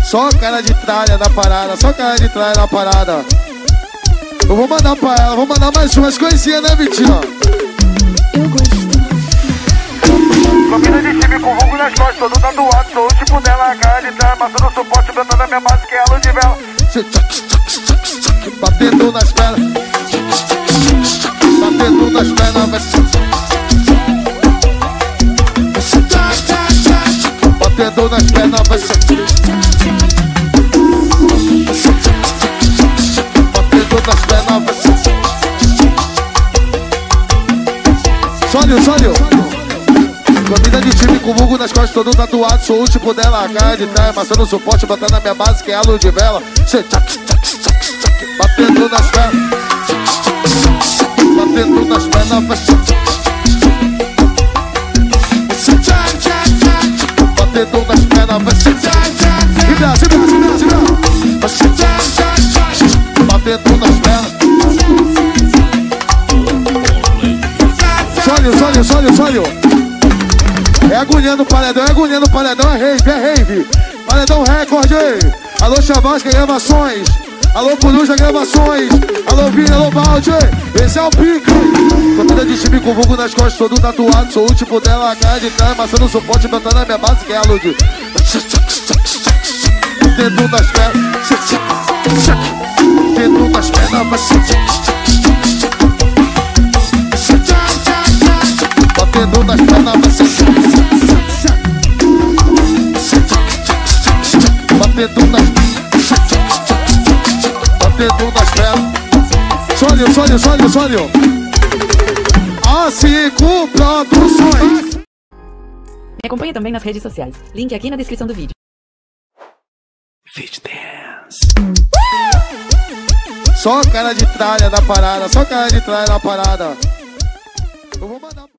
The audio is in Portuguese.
Só cara de tralha na parada, só cara de tralha na parada. Eu vou mandar pra ela, vou mandar mais umas coisinhas, né, Vitinho? Eu gosto. Comida de time com vulgo nas costas, todo tatuado. Sou o tipo dela, a cara de trás, amassando suporte, botando a minha base que é a luz de vela. Batendo nas pernas, batendo nas pernas, batendo nas pernas, batendo nas pernas. Sódio. Comida de time com vulgo nas costas, todo tatuado. Sou o tipo dela, a cara de trás, amassando suporte, botando a minha base que é a luz de vela. Batendo nas pernas, batendo nas pernas, batendo nas pernas, batendo nas pernas. Sódio. É agulhando o paredão, é rave. Paredão recorde. Alô, Chavasca Gravações. Alô, Coruja Gravações. Alô, Vini, alô, Balde. Esse é o pique. Comida de time com vulgo nas costas, todo tatuado. Sou o tipo dela, a cara de trás, amassando suporte, botando a minha base que é a luz. Batendo nas pernas, batendo nas pernas, batendo nas pernas, batendo nas pernas. Sódio. A5 Produções. Me acompanhe também nas redes sociais. Link aqui na descrição do vídeo. Fit Dance. Só cara de tralha na parada, só cara de tralha na parada. Eu vou mandar